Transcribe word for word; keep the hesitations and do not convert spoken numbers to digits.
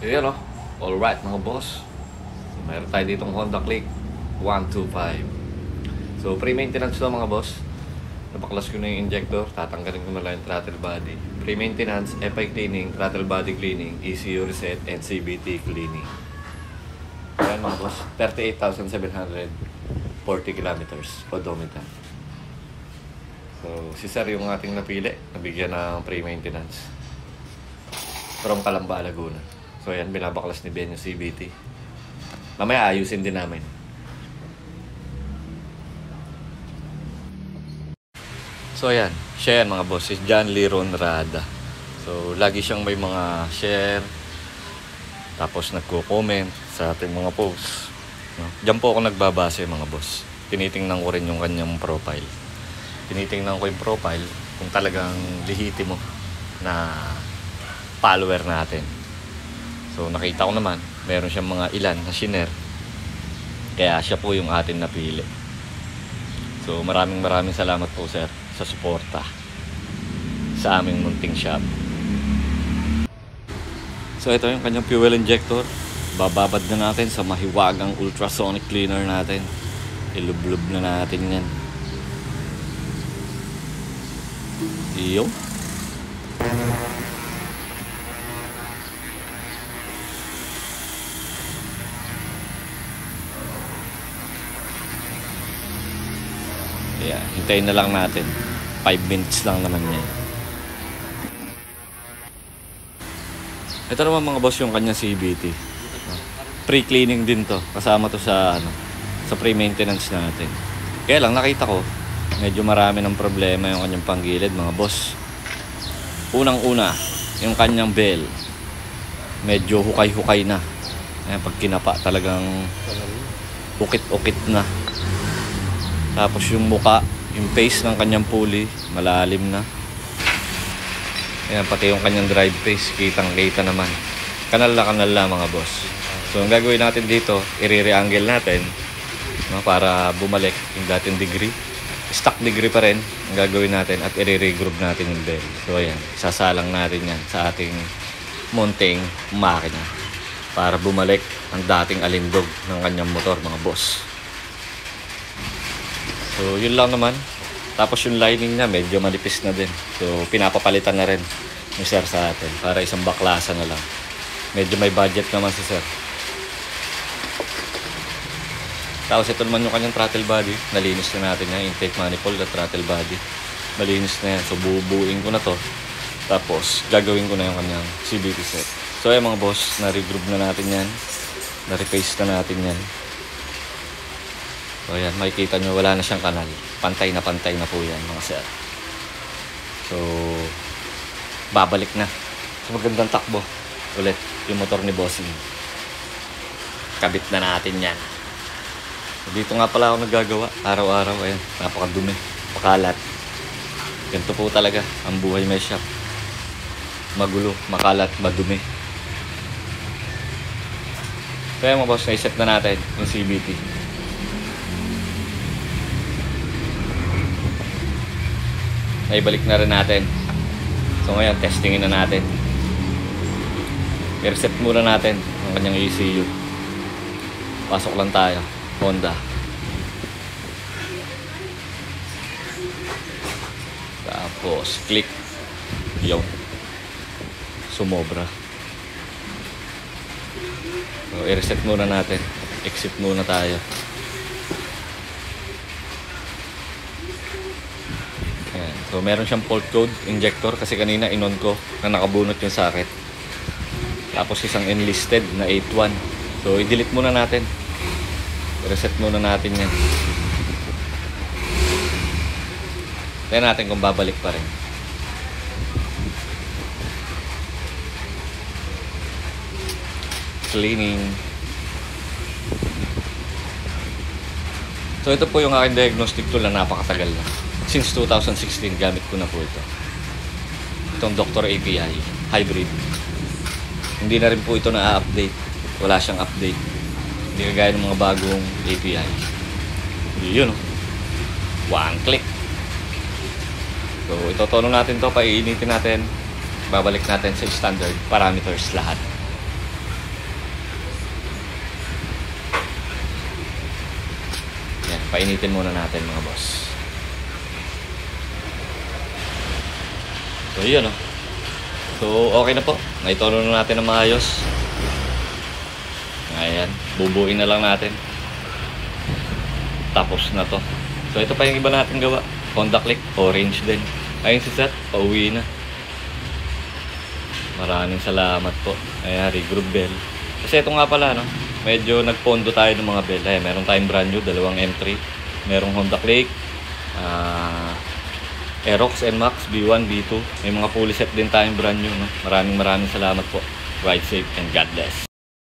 Ayan o. Alright mga boss. Meron tayo ditong Honda Click one two five. So pre-maintenance to mga boss. Napaklas ko na yung injector. Tatanggalin ko na lang yung throttle body. Pre-maintenance, F I cleaning, throttle body cleaning, E C U reset, and C V T cleaning. Ayan mga boss. thirty-eight thousand seven hundred forty kilometers odometer. So si sir yung ating napili. Nabigyan ng pre-maintenance from Calamba, Laguna. So ayan, binabaklas ni Ben yung C V T. Mamaya ayusin din namin. So ayan, siya yan mga boss, si John Liron Rada. So lagi siyang may mga share, tapos nagko-comment sa ating mga posts, no? Diyan po ako nagbabase mga boss. Tinitingnan ko rin yung kanyang profile. Tinitingnan ko yung profile kung talagang lehitimo na follower natin. So nakita ko naman, meron siyang mga ilan na shiner. Kaya siya po yung atin napili. So maraming maraming salamat po sir sa suporta sa aming munting shop. So ito yung kanyang fuel injector. Bababad na natin sa mahiwagang ultrasonic cleaner natin. Ilublob na natin yan. Iyo. Yeah, hintayin na lang natin. five minutes lang naman yan. Ito naman mga boss yung kanya C V T. Pre-cleaning din to. Kasama to sa ano, sa pre-maintenance natin. Kaya lang nakita ko medyo marami ng problema yung kanyang panggilid mga boss. Unang-una, yung kanyang bell medyo hukay-hukay na. Ayan, pag kinapa talagang ukit-ukit na. Tapos yung muka, yung face ng kanyang pulley, malalim na. Ayan, pati yung kanyang drive face, kitang-kita naman. Kanal na kanal na mga boss. So, ang gagawin natin dito, i-re-angle natin, no, para bumalik yung dating degree. Stock degree pa rin ang gagawin natin at i-re-groove natin yung bell. So, ayan, sasalang natin yan sa ating munting makina para bumalik ang dating alindog ng kanyang motor mga boss. So, yun lang naman. Tapos yung lining niya medyo manipis na din. So, pinapapalitan na rin yung sir sa atin para isang baklasa na lang. Medyo may budget naman si sir. Tapos ito naman yung kanyang throttle body. Nalinis na natin yung intake manifold at throttle body. Malinis na yan. So, bubuuin ko na to. Tapos, gagawin ko na yung kanyang C V T set. So, ayan mga boss, na-regroove na natin yan. Na-reface na natin yan. So ayan, makikita nyo wala na siyang kanal. Pantay na pantay na po yan mga sir. So babalik na. So magandang takbo ulit yung motor ni Bossing. Kabit na natin yan. So, dito nga pala ako naggagawa araw-araw. Ayan, napakadumi, makalat. Ganito po talaga ang buhay may shop. Magulo, makalat, madumi. So ayan mga boss, na-set na natin yung C V T. Naibalik na rin natin. So ngayon, testingin na natin. I-reset muna natin ang kanyang E C U. Pasok lang tayo. Honda. Tapos, click. Yung sumobra. So, i-reset muna natin. Exit muna tayo. So meron siyang fault code injector kasi kanina inon ko na nakabunot yung socket. Tapos isang enlisted na eight one. So i-delete muna natin. I-reset muna natin yan. Tignan natin kung babalik pa rin. Cleaning. So ito po yung aking diagnostic tool na napakatagal na. Since two thousand sixteen, gamit ko na po ito. Itong Doctor A P I Hybrid. Hindi na rin po ito na-update. Wala siyang update. Hindi kagaya ng mga bagong A P I. Yun o. One click. So, itotono natin to, paiinitin natin. Babalik natin sa standard parameters lahat. painitin muna natin mga boss. So yun oh. So okay na po, naitono na natin ng maayos. Ayan, bubuin na lang natin. Tapos na to. So ito pa yung iba natin gawa. Honda Click, orange din. Ayun si Seth, pauwi na. Maraming salamat po. Ayan, regroup bell. Kasi ito nga pala, no? Medyo nagpondo tayo ng mga bell. Ayan, meron tayong brand new, dalawang M three. Merong Honda Click. Ah... Uh, Aerox N Max B one, B two. May mga fully set din tayong brand new, no? Maraming maraming salamat po. Ride safe and God bless.